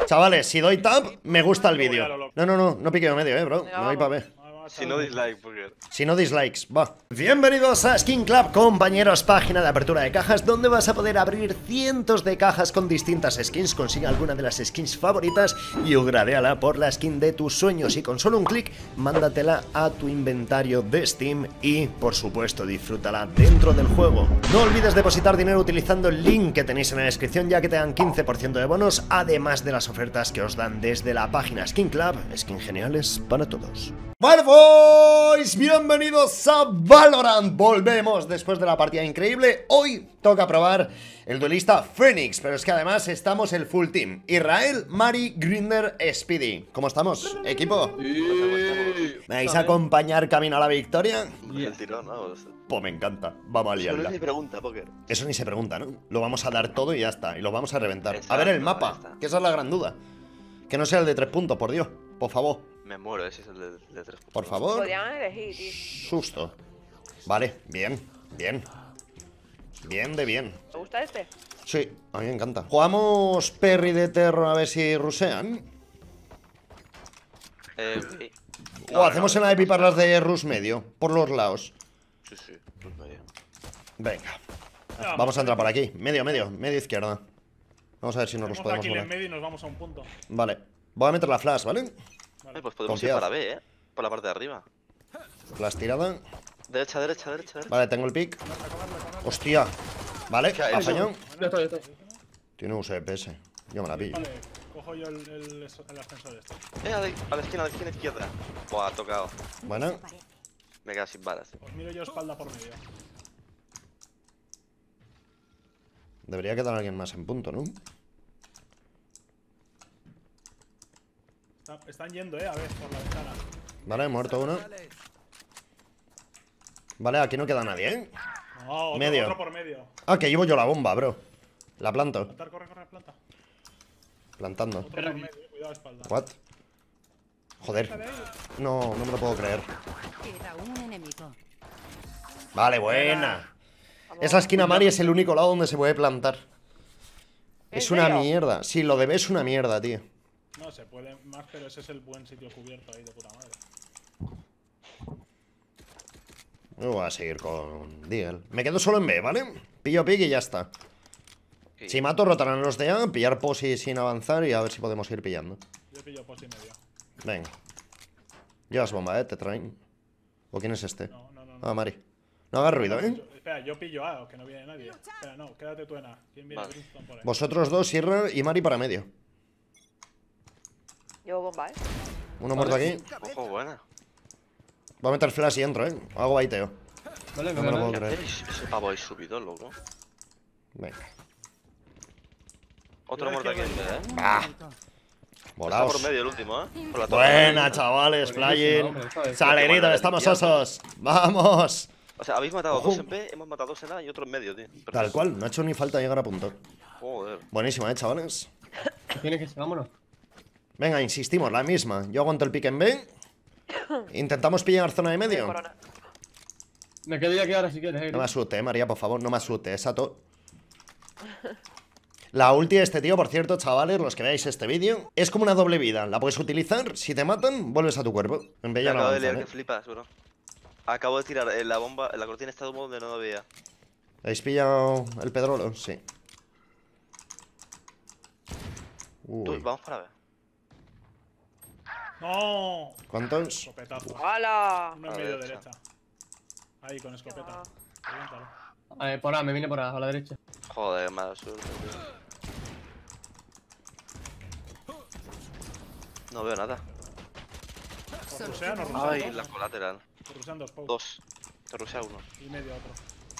Chavales, si doy tap, me gusta el vídeo. No piqueo medio, bro. Me voy para B. Si no dislike, porque... Si no dislikes, va. Bienvenidos a Skin Club, compañeros, página de apertura de cajas donde vas a poder abrir cientos de cajas con distintas skins. Consigue alguna de las skins favoritas y upgradeala por la skin de tus sueños. Y con solo un clic, mándatela a tu inventario de Steam y, por supuesto, disfrútala dentro del juego. No olvides depositar dinero utilizando el link que tenéis en la descripción, ya que te dan 15% de bonos, además de las ofertas que os dan desde la página Skin Club. Skins geniales para todos. Bueno, boys, bienvenidos a Valorant. Volvemos después de la partida increíble. Hoy toca probar el duelista Phoenix, pero es que además estamos el full team: Israel, Mari, Grinder, Speedy. ¿Cómo estamos, equipo? ¿Me vais a acompañar camino a la victoria? El tirón, ¿no? Pues me encanta, vamos a liarla. Eso ni pregunta, Poker. Eso ni se pregunta, ¿no? Lo vamos a dar todo y ya está, y lo vamos a reventar. A ver el mapa, que esa es la gran duda. Que no sea el de 3 puntos, por Dios, por favor. Me muero, ese es el de 3 puntos. Por favor. Podrían elegir, tío. Susto. Vale, bien, bien. Bien de bien. ¿Te gusta este? Sí, a mí me encanta. Jugamos Perry de Terror a ver si rusean. Sí. O hacemos en la de piparlas de Rus medio, por los lados. Sí, pues medio. Venga. Vamos a entrar por aquí. Medio izquierda. Vamos a ver si nos los podemos aquí mover. en medio y nos vamos a un punto. Vale. Voy a meter la flash, ¿vale? Pues podemos Confiad. ir para B, por la parte de arriba. Flash tirada. Derecha. Vale, tengo el pick. Hostia. Vale, ha fallado. Ya estoy. Tiene USPS. Yo me la pillo. Vale, cojo yo el ascensor este. A la esquina izquierda. Buah, ha tocado. Bueno, Me quedo sin balas. Os miro yo espalda por medio. debería quedar alguien más en punto, ¿no? Están yendo, a ver, por la ventana. Vale, muerto uno. Vale, aquí no queda nadie, ¿eh? No, otro, Medio. otro por medio. Ah, que llevo yo la bomba, bro. La planto. Plantar, corre, planta. Plantando. Otro por medio, cuidado espalda. What? Joder. No me lo puedo creer. Queda un enemigo. Vale, buena. Esa esquina Mari es el único lado donde se puede plantar. Es una mierda. Sí, lo de B es una mierda, tío. No, se puede más, pero ese es el buen sitio cubierto ahí de puta madre. Yo voy a seguir con Deagle. Me quedo solo en B, ¿vale? Pillo pick y ya está. Sí. Si mato, rotarán los de A, pillar posi sin avanzar y a ver si podemos ir pillando. Yo pillo post y medio. Venga. Llevas bomba, te traen. ¿O quién es este? No. Ah, Mari. No hagas ruido, Espera, yo pillo A, que no viene nadie. Espera, no, quédate tú en A. ¿Quién viene? Vale. Brimstone por ahí. Vosotros dos, Sierra y Mari para medio. Llevo bomba, Uno muerto aquí. Ojo, buena. Voy a meter flash y entro, Hago baiteo. Vale, No me lo puedo ¿Qué creer. hacéis? Ese pavo ahí subido, loco. Venga. Otro muerto aquí en B, Ah, Está volaos. por medio el último, Por la Buena, chavales, playing. Salerito, estamos osos. Vamos. O sea, habéis matado Ojo. dos en B, hemos matado dos en A y otro en medio, tío. Tal cual, no ha hecho ni falta llegar a punto. Joder. Buenísima, chavales. Tiene que ser, vámonos. Venga, insistimos, la misma. Yo aguanto el pick en B. Intentamos pillar zona de medio. Corona. Me quedo ya aquí ahora si quieres, No me asuste, María, por favor, no me asuste, Sato. La ulti de este tío, por cierto, chavales, los que veáis este vídeo, es como una doble vida. La puedes utilizar, si te matan, vuelves a tu cuerpo. En B Ya ya no acabo de avanzan, leer que ¿eh? flipas, bro. Acabo de tirar la bomba, la cortina está de humo donde no había. ¿Habéis pillado el pedrolo? Sí. Tú, Uy, vamos para ver. ¡No! ¿cuántos? Escopetazo. ¡Hala! Uno en A medio derecha. derecha. Ahí, con escopeta. Reviéntalo. Por A, me viene por A la derecha. Joder, mala suerte, tío. No veo nada. ¿Nos rusea? ¿Nos Ay, rusea? la colateral. Nos rusean dos pokes. Dos. Te rusea uno. Y medio otro.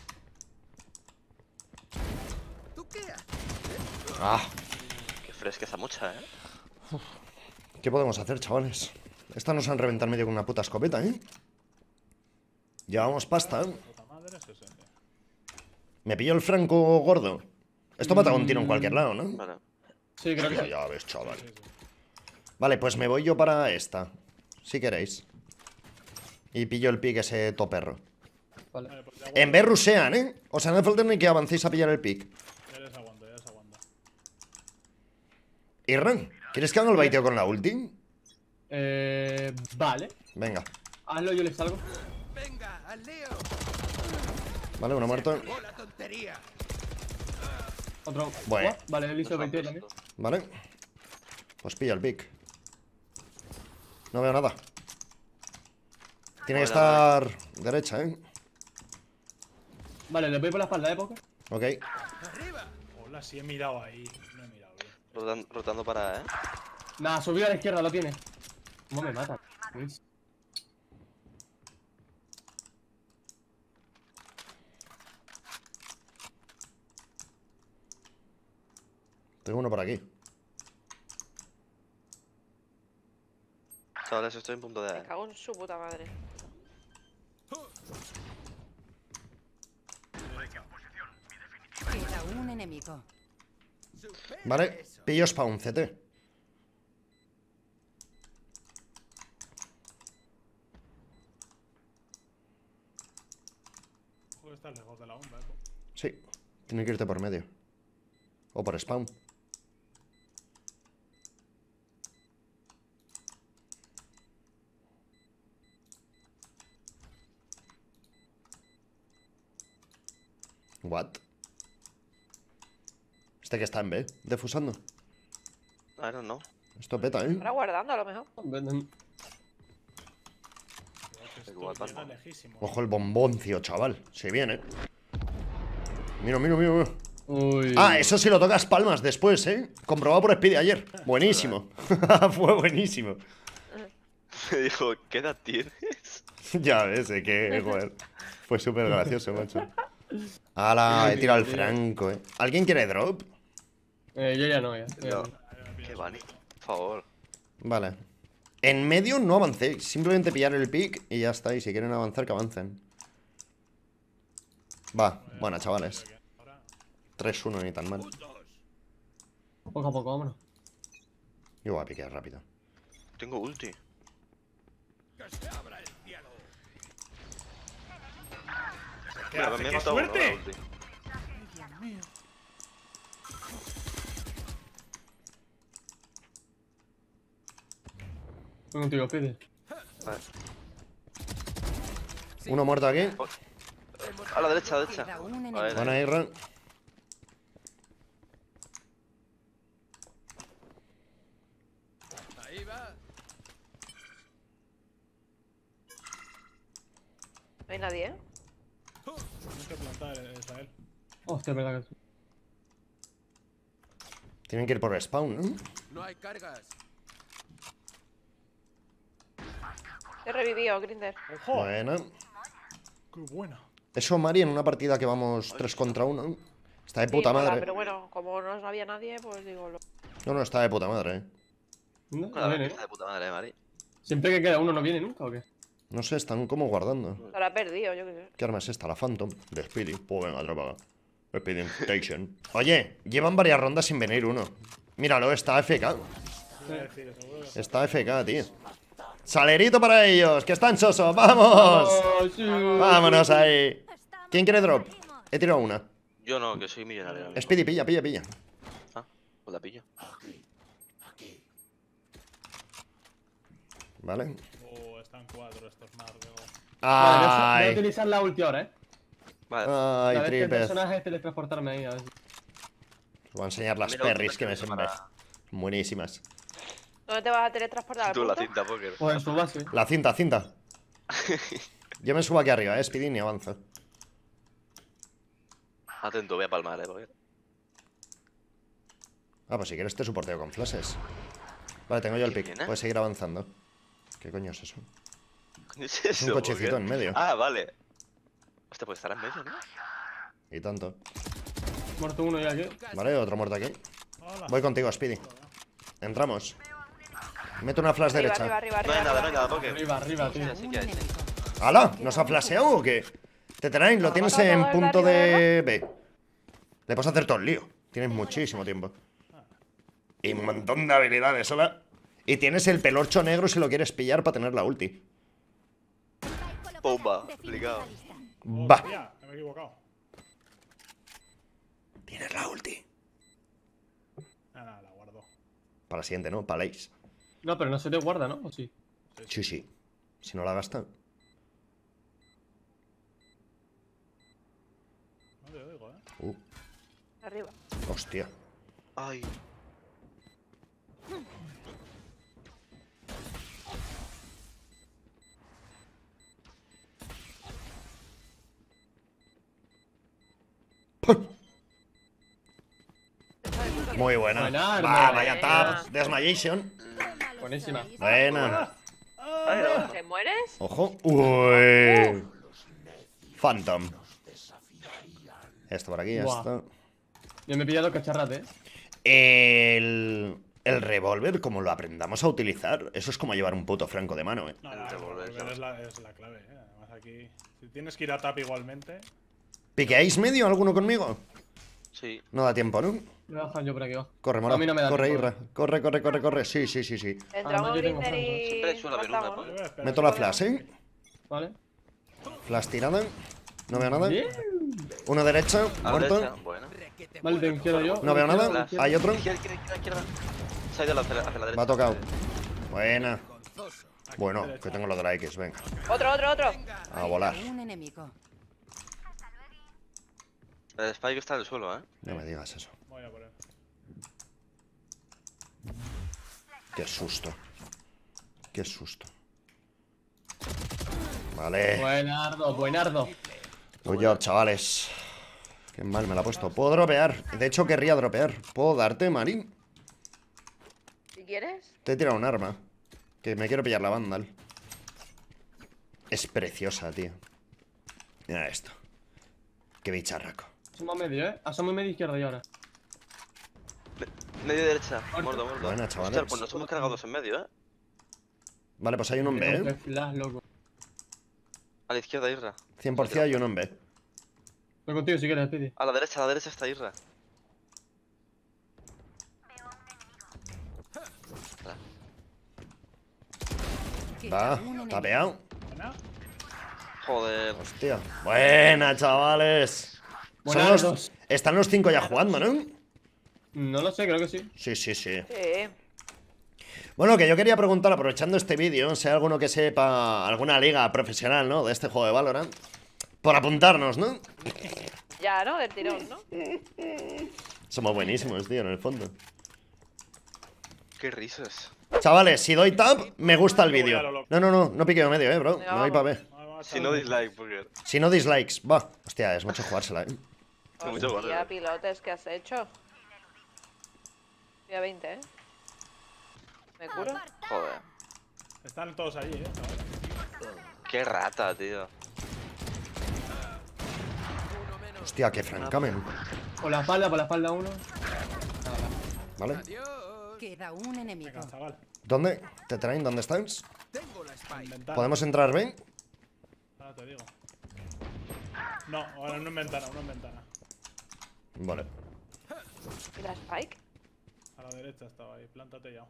Ah, Qué fresqueza mucha, ¿qué podemos hacer, chavales? Esta nos han reventado medio con una puta escopeta, ¿eh? Llevamos pasta, ¿eh? Puta madre, 60. Me pilló el franco gordo. Esto mata un tiro en cualquier lado, ¿no? Vale. Sí, creo que sí. Ya ves, chaval. Vale, pues me voy yo para esta. Si queréis. Y pillo el pick ese toperro. Vale. Vale, pues ya En B rusean, ¿eh? O sea, no hace falta ni que avancéis a pillar el pick. les aguanto, ya les aguanto. Irran, ¿Quieres que haga el baiteo con la ulti? Vale. Venga. Hazlo, yo le salgo. Vale, uno muerto. Otro. Bueno. Vale, él hizo 20 también. Vale. Pues pilla el pick. No veo nada. Tiene que estar derecha, Vale, le voy por la espalda, Poké. Ok. Hola, sí he mirado ahí. No he mirado bien. Rotando para, Nada, subió a la izquierda, lo tiene. ¿Cómo me mata? Uy. Tengo uno por aquí. Chavales, estoy en punto de Me A. cago en su puta madre. Queda un enemigo. Vale, pillo spawn, CT. Joder, estás lejos de la bomba, Sí, tiene que irte por medio. O por spawn. What? Este que está en B, defusando. I don't know. Esto peta, Ahora guardando a lo mejor. Igual Llega palmo. lejísimo. Ojo el bomboncio, chaval. Se viene. Mira, mira, mira, mira. Uy. Ah, eso sí lo tocas palmas después, comprobado por Speedy ayer. Buenísimo. Fue buenísimo. Me dijo, ¿qué edad tienes? Ya ves, que joder. Fue súper gracioso, macho. ¡Hala! He tirado el franco, ¿Alguien quiere drop? Yo ya no, ya. No. Qué Bunny, por favor. Vale. En medio no avancéis. Simplemente pillar el pick y ya está. Y si quieren avanzar, que avancen. Va, buena, chavales. 3-1, ni tan mal. Poco a poco, vámonos. Yo voy a piquear rápido. Tengo ulti. Mira, me he ¡Qué matado uno, suerte! la ulti. Voy contigo, Pide. Vale. Uno muerto aquí. A la derecha, a la derecha. Queda un A ver, enemigo. Buena Irra. No hay nadie, Tienes que plantar, Israel. Hostia, es verdad que sí. Tienen que ir por spawn, ¿no? No hay cargas. Te he revivido, Grinder. ¡Ojo! Buena. ¡Qué buena! Eso, Mari, en una partida que vamos 3 contra 1. Está de puta Sí, mola, madre. pero bueno, como no había nadie, pues digo lo... No, no, está de puta madre, No, la no verdad viene, que está de puta madre, Mari. Siempre que queda uno no viene nunca, ¿o qué? No sé, están como guardando. Se lo ha perdido, yo qué sé. ¿Qué arma es esta? La Phantom de Speedy. Pues venga, atrapada. Speedy Invitation. Oye, llevan varias rondas sin venir uno. Míralo, está FK. Iba a decir, seguro que... Está FK, tío. Salerito para ellos, que están sosos. ¡Vamos! ¡Oh, sí! ¡Vámonos ahí! ¿Quién quiere drop? He tirado una. Yo no, que soy millonario. amigo. Speedy, pilla, pilla, pilla. Ah, pues la pillo. Vale. Están 4 estos marcos. Vale, voy a ¡Ay! utilizar la ulti ahora, Vale. A ¡Ay, ver qué tripes! personaje es teletransportarme ahí, a ver si... Os voy a enseñar las Mira, perris otra que me que sembran. para- Buenísimas. ¿Dónde te vas a teletransportar? ¿Al Tú la punto? cinta póker. Pues en su base. La cinta, cinta. Yo me subo aquí arriba, Speedy, ni avanzo. Atento, voy a palmar, póker. Ah, pues si quieres te soporteo con flashes. Vale, tengo yo el ¿Qué pick. viene? Puedes seguir avanzando. ¿Qué coño es eso? ¿Qué es eso, un cochecito póker? en medio. Ah, vale. Hostia, pues estará en medio, ¿no? Y tanto. Muerto uno ya aquí. Vale, otro muerto aquí. Hola. Voy contigo, Speedy. Entramos. Meto una flash Arriba, derecha. arriba, arriba, No hay arriba, nada, no hay arriba. nada, póker. Arriba, arriba, tío. Sí Un que hay. enemigo. ¡Hala! ¿Nos ha flasheado o qué? Teterain, lo tienes matado en todo el de punto arriba, de B. Le puedes hacer todo el lío. Tienes muchísimo tiempo. Y un montón de habilidades, ¿hola? Y tienes el pelorcho negro si lo quieres pillar para tener la ulti. Bomba, ligado. Va. Hostia, me he equivocado. Tienes la ulti. Nada, la guardo. Para la siguiente, ¿no? Para Lace. No, pero no se te guarda, ¿no? ¿O sí? Sí, sí. Si no la gasta. No te oigo, Arriba. Hostia. Ay. Muy buena. Buena, Va, hermano. vaya tap. Desmayation. Buenísima. Buena. Ay, no. ¿Te mueres? Ojo. Uy. Phantom. Esto por aquí, ya Buah. está. Yo me he pillado cacharrate, El revólver, como lo aprendamos a utilizar, eso es como llevar un puto franco de mano, No, El no, revólver, porque es la clave, Además aquí, si tienes que ir a tap igualmente. ¿Piqueáis medio alguno conmigo? Sí. No da tiempo, ¿no? Me bajan yo por aquí abajo. Corre, A mora. mí no me da Corre, tiempo. Irra. Corre, corre, corre, corre. Sí, sí, sí, sí. Entramos yo tengo Grinder Franco. y... Siempre suele haber una, matamos, pues. Yo voy a esperar. Meto la flash, ¿eh? ¿Vale? Flash tirada. No veo nada. Bien. Uno derecha, A la derecha. muerto. Bueno. Vale, te izquierda yo. No veo nada. Flash. Hay otro. Izquierda. Se ha ido hacia la derecha. Me ha tocado. Buena. Bueno, que tengo los de X, venga. Otro. A volar. Un enemigo. El Spike está en el suelo, No me digas eso. Voy a por él. Qué susto. Qué susto. Vale. Buenardo, buenardo. Voy yo, chavales. Qué mal me la ha puesto. Puedo dropear. De hecho, querría dropear. ¿Puedo darte, Mari? Si quieres. Te he tirado un arma. Que me quiero pillar la Vandal. Es preciosa, tío. Mira esto. Qué bicharraco. Asoma medio, Asoma medio izquierda y ahora. Medio derecha. Muerto. Buena, chavales. Hostia, pues nos hemos cargado dos en medio, Vale, pues hay uno en Qué B, flash, loco. A la izquierda, Irra. 100% hay uno en B. Voy contigo si quieres, Pidi. A la derecha está Irra. Queda Va, un enemigo. tapeado. Buena. Joder. Hostia. Buena, chavales. Son Buenas los- dos. Están los 5 ya jugando, ¿no? No lo sé, creo que sí. Sí, sí, sí. Sí. Bueno, que yo quería preguntar, aprovechando este vídeo, si hay alguno que sepa alguna liga profesional, ¿no? De este juego de Valorant. Por apuntarnos, ¿no? Ya, ¿no? Del tirón, ¿no? Somos buenísimos, tío, en el fondo. Qué risas. Chavales, si doy tap, me gusta el Yo voy a vídeo. lo loco. No piqueo medio, bro. Venga, Me voy vamos. para B. Vamos a Si no echarle- dislike, porque. Si no, dislikes. Va. Hostia, es mucho jugársela, Mucho guarda. Ya, pilotes, ¿qué has hecho? Día 20, ¿Me curo? Joder. Están todos ahí, chavales. Qué rata, tío. Hostia, qué francamen. Por la espalda uno. ¿Vale? Queda un enemigo. Venga, chaval. ¿Dónde? ¿Te traen? ¿Dónde estás? En ventana. ¿Podemos entrar B? Ahora te digo. No, ahora no en ventana, uno en ventana. Vale. ¿Y la Spike? A la derecha estaba ahí, plántate ya.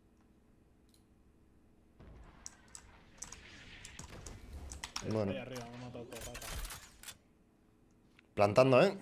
Bueno. Ahí arriba, me he matado todo rata. Plantando, ¿eh?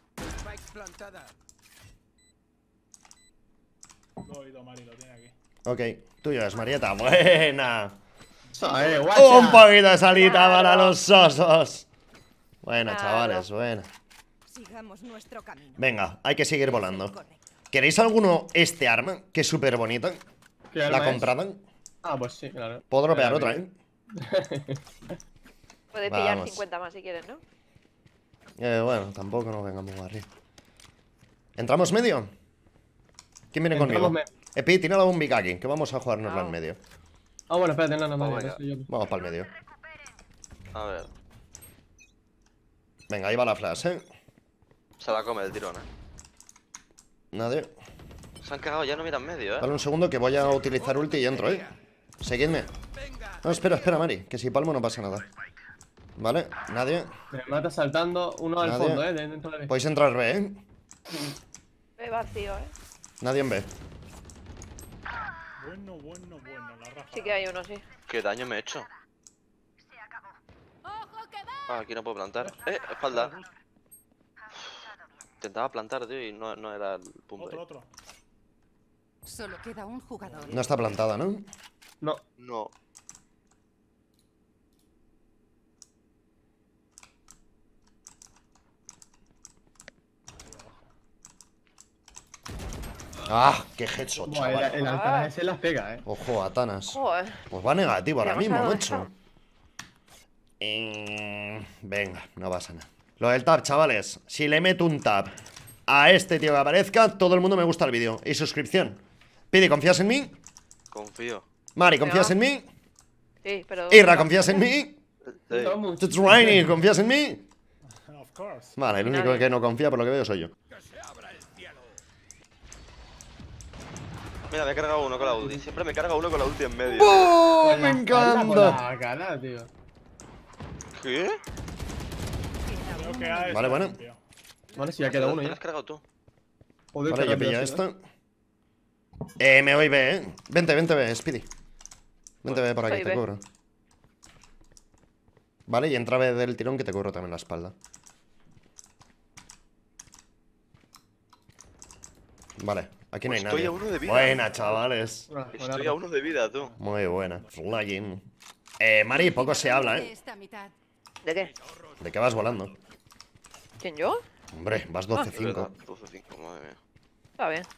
Lo he oído, Mari, lo tiene aquí. Ok. Tuyo es Marieta. Buena. Guacha. Un poquito de salita para los sosos. Buena, Claro. chavales, buena. Sigamos nuestro camino. Venga, hay que seguir volando. Correcto. ¿Queréis alguno este arma? Que es súper bonita. ¿Qué arma ¿La es? compraban? Ah, pues sí, claro. Puedo dropear Espera, otra, que- ¿eh? Puedes pillar Vamos. 50 más si quieres, ¿no? Bueno, tampoco nos vengamos arriba. ¿Entramos medio? ¿Quién viene Entramos conmigo? medio. Epi, tira la bombica aquí, que vamos a jugárnosla en Ah. medio. Ah, bueno, espérate, no, venga. no soy yo. Vamos para el medio. A ver. Venga, ahí va la flash, ¿eh? Se la come el tirón, Nadie. Se han cagado, ya no miran medio, Dale un segundo que voy a utilizar ulti y entro, ¿eh? Seguidme. No, espera, Mari, que si palmo no pasa nada. Vale, nadie. Me mata saltando uno al Nadie. fondo, dentro de B. Podéis entrar B, ¿eh? Ve vacío, Nadie en B. Bueno, la raja. Sí que hay uno, sí. ¿Qué daño me he hecho? Ah, aquí no puedo plantar. Espalda. Intentaba plantar, tío, y no era el punto. Otro. Solo queda un jugador. No está plantada, ¿no? No. No. ¡Ah! ¡Qué headshot, Buah, chaval! el altar ese las pega, Ojo, a Thanas. Joder. Pues va negativo ahora Vamos a mismo, ver macho. esto. Venga, no pasa nada. Lo del tab, chavales. Si le meto un tab a este tío que aparezca, todo el mundo me gusta el vídeo. Y suscripción. Pidi, ¿confías en mí? Confío. Mari, ¿confías No. en mí? Sí, pero. Irra, ¿confías en mí? Sí. Vamos. Rainy, ¿confías en mí? Of course. Vale, el único Nadie. que no confía por lo que veo soy yo. Mira, me he cargado uno con la ulti. Siempre me carga uno con la ulti en medio. ¡Oh! Con ¡Me la espalda, con encanta! la cara, tío. ¿Qué? Creo que A es Vale, bueno. limpio. Vale, sí, ya queda uno ¿Te lo ya. has cargado tú? Joder, Vale, qué yo rápido pillo ha sido, esto. Me voy B, ¿eh? Vente, B, Speedy. Vente B por aquí, Soy te B. cubro. Vale, y entra B del tirón que te cubro también la espalda. Vale, aquí no hay Pues estoy nadie. a uno de vida. Buena, chavales. Buena, buena Estoy arma. a uno de vida, tú. Muy buena. Flying. Mari, poco se habla, De ¿eh? esta mitad. ¿De qué? ¿De qué vas volando? ¿Quién yo? Hombre, vas Es verdad, 12-5. 12-5, madre mía. Está bien.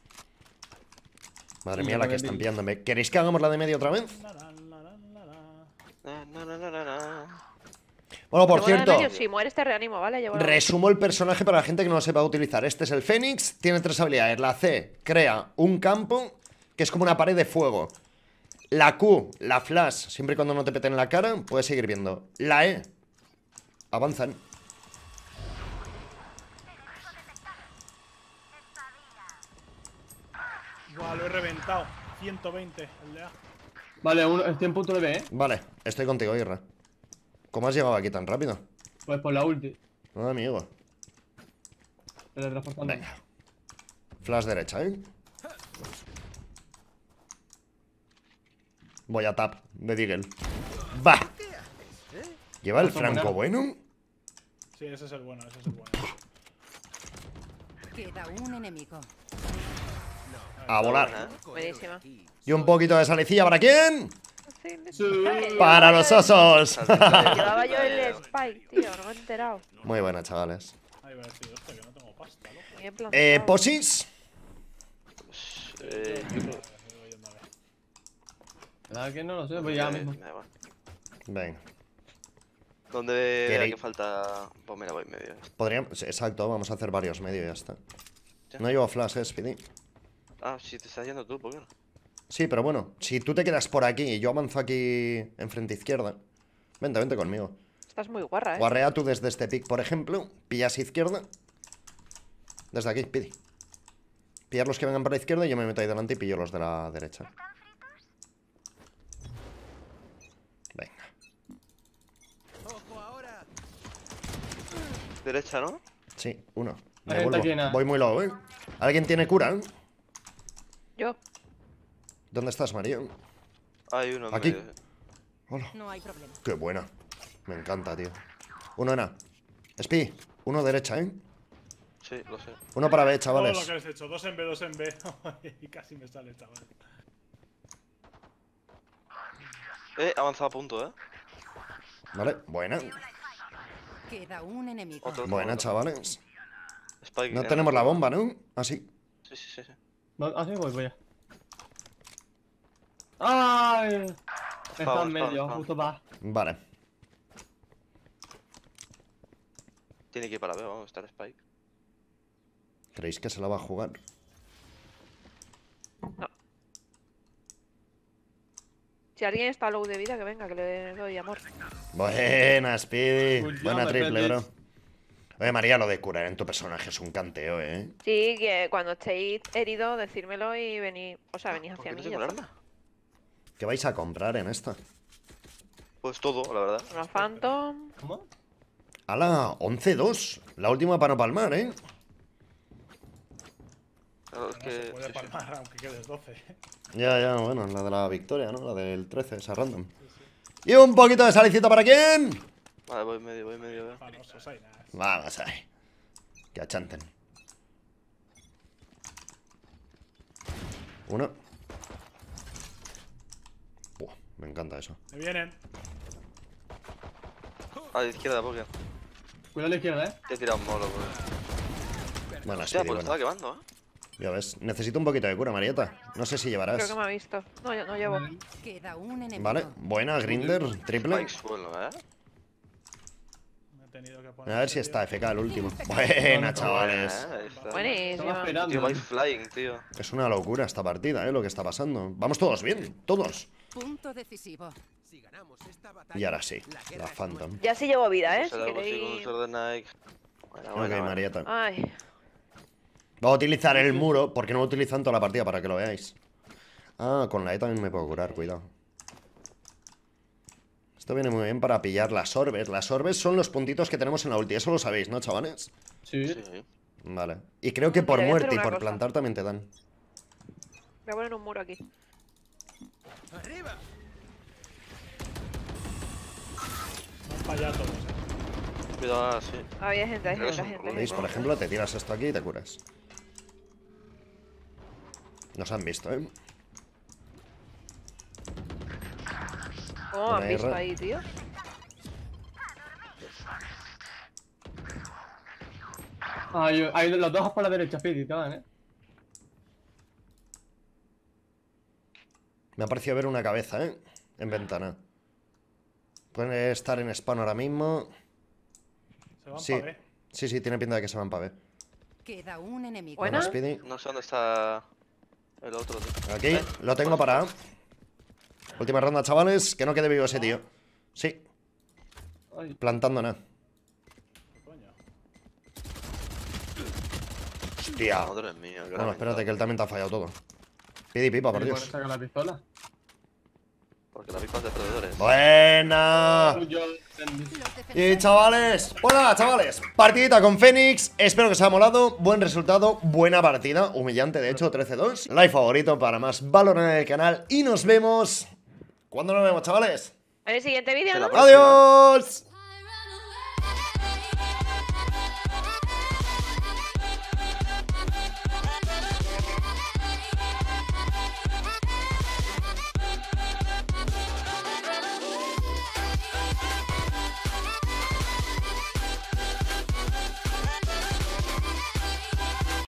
Madre Sí, mía, yo la que también están vi. pillándome. ¿Queréis que hagamos la de medio otra vez? La, la, la, la, la, la. Na, na, na, na, na. Bueno, por Te voy a dar cierto, medio, si mueres te reanimo, ¿vale? Llevo la- resumo el personaje para la gente que no lo sepa utilizar. Este es el Fénix, tiene 3 habilidades. La C, crea un campo que es como una pared de fuego. La Q, la flash, siempre y cuando no te peten en la cara, puedes seguir viendo. La E, avanzan. Buah, lo he reventado. 120, el de A. Vale, uno, estoy en punto de B, Vale, estoy contigo, Irra. ¿Cómo has llegado aquí tan rápido? Pues por la ulti. No, amigo. Teletransportando. Venga. Flash derecha, ¿eh? Voy a tap de Deagle. ¡Va! ¿Lleva el franco bueno? Sí, ese es el bueno, ese es el bueno. Queda un enemigo. A volar. Buena, ¿eh? Buenísima. Y un poquito de salecilla, ¿para quién? Sí. ¡Para los osos! Llevaba yo el Spike, tío, no me he enterado. Muy buena, chavales. Ahí va a decir, hostia, que no tengo pasta, loco. Bien plantado. Posis. Yo creo- Sigo yendo a ver. ¿Verdad que no lo sé? Pues ya mismo. me da igual. Venga. ¿Dónde ¿Queréis? que falta? Pues mira, voy en medio. Podríamos... Exacto, vamos a hacer varios medio y ya está. Ya. No llevo flash, Speedy. Ah, si te estás yendo tú, ¿por qué no? Sí, pero bueno, si tú te quedas por aquí y yo avanzo aquí enfrente izquierda. Vente conmigo. Estás muy guarra, Guarrea tú desde este pick, por ejemplo. Pillas izquierda. Desde aquí, Pidi. Pillar los que vengan por la izquierda y yo me meto ahí delante y pillo los de la derecha. Venga. Derecha, ¿no? Sí, uno. La Me gente aquí vuelvo. nada. Voy muy low, ¿eh? ¿Alguien tiene cura? Yo. ¿Dónde estás, Mario? Hay uno en Aquí. medio. Hola. No hay problema. Qué buena. Me encanta, tío. Uno en A. Spi, uno derecha, ¿eh? Sí, lo sé. Uno para B, Todo lo chavales. que habéis hecho, 2 en B, 2 en B. Y casi me sale, chaval. Avanzado a punto, ¿eh? Vale, buena. Queda un enemigo. Otro. Buena, chavales. Spike. No tenemos la bomba, ¿no? Ah, sí. Sí, sí, sí, sí. No, ah, sí, voy ya. ¡Ay! Está Vamos, en medio, vamos. justo va. Vale. Tiene que ir para B, vamos a estar Spike. ¿Creéis que se la va a jugar? Si alguien está low de vida, que venga, que le doy amor. Buena, Speedy. Pues ya Buena me triple, bro. perdís. Oye, María, lo de curar en tu personaje es un canteo, ¿eh? Sí, que cuando estéis herido, decírmelo y venid. O sea, venid ¿Por hacia qué no mí. tengo ya el está. arma? ¿Qué vais a comprar en esta? Pues todo, la verdad. Una Phantom. ¿Cómo? ¡Hala! 11-2. La última para no palmar, ¿eh? Claro, es No que. se puede sí, sí. palmar aunque quedes 12. Ya, bueno, la de la victoria, ¿no? La del 13, esa random. Y un poquito de salicita para quién. Vale, voy en medio, a ver. Panosos, hay nada. Vamos ahí. Que achanten. Uno. Buah, me encanta eso. Me vienen. A la izquierda, porque Cuidado a la izquierda, te he tirado un molo, pues. Buena, Hostia, Speedy, pues estaba buena. quemando, Ya ves, necesito un poquito de cura, Marieta. No sé si Creo llevarás. que me ha visto. No, yo no llevo. Queda un enemigo. Vale, buena, Grinder, triple. Spike suelo, Me he tenido que poner. A ver si está FK el último. Buena, chavales. Ahí está. Estaba Buenísimo. Tío, esperando. vais flying, tío. Es una locura esta partida, lo que está pasando. Vamos todos bien, todos. Punto decisivo. Y ahora sí, la Phantom. Ya sí llevo vida, ¿eh? Si Será algo así con un queréis. short de Nike. Buena, Ok, buena, buena. Marieta. Ay, Va a utilizar el muro, porque no lo utilizan toda la partida para que lo veáis. Ah, con la E también me puedo curar, cuidado. Esto viene muy bien para pillar las orbes. Las orbes son los puntitos que tenemos en la ulti. Eso lo sabéis, ¿no, chavales? Sí. Sí. Vale. Y creo que por Mira, voy a hacer muerte y una por cosa. plantar también te dan. voy a poner un muro aquí. Me han fallado todos, eh. Cuidado, sí. Había gente, hay Pero gente, es hay un gente. ¿Veis? Por ejemplo, te tiras esto aquí y te curas. Nos han visto, ¿eh? ¿Cómo me han Buena visto R. ahí, tío? Hay los dos por la derecha, Speedy, te van, Me ha parecido ver una cabeza, ¿eh? En ventana. Puede estar en spawn ahora mismo. Se van Sí. pa' B. Sí, sí, tiene pinta de que se van para ver. Queda un enemigo. Buena. Bueno, Speedy. No sé dónde está el otro, tío. Aquí, lo tengo para A. Última ronda, chavales. Que no quede vivo ese tío. Sí, Ay, plantando nada. ¿Qué coño? Hostia. Madre mía, qué Bueno, espérate que él también te ha fallado todo. Pidi pipa, por ¿le puedes Dios. sacar la pistola? Porque la pipa es de perdedores. Buena. Yo Los Y defensores chavales, pues nada, chavales, partidita con Fénix. Espero que os haya molado. Buen resultado, buena partida. Humillante, de hecho, 13-2. Like favorito para más valor en el canal. Y nos vemos. ¿Cuándo nos vemos, chavales? En el siguiente vídeo, En la ¿no? próxima. ¡Adiós!